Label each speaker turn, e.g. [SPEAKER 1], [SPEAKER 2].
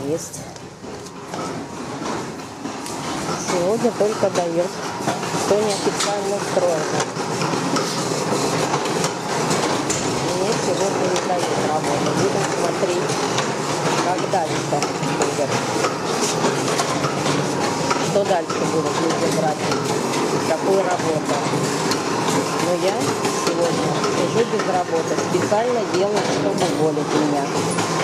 [SPEAKER 1] есть. Сегодня только дает, кто неофициально устроен. Мне сегодня не дает работу. Будем смотреть, как дальше будет. Что дальше будут люди брать, какую работу. Но я сегодня сижу без работы, специально делаю, чтобы уволить меня.